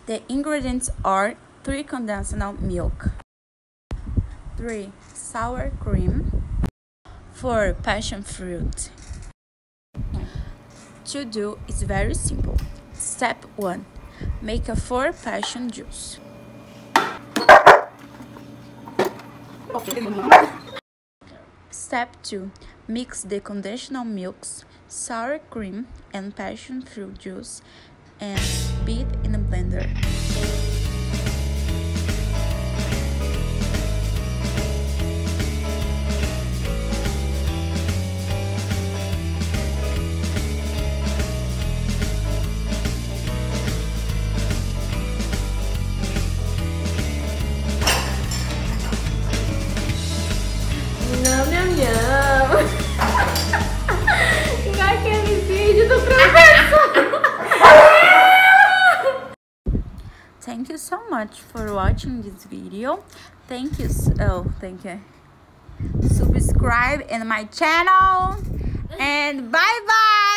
The ingredients are 3 conventional milk, 3 sour cream, 4 passion fruit. To do is very simple. Step 1. Make a 4 passion juice. Step 2. Mix the conventional milks, sour cream, and passion fruit juice and beat in a blender. Igual aquele vídeo do professor. Thank you so much for watching this video. Thank you. Subscribe in my channel and bye bye.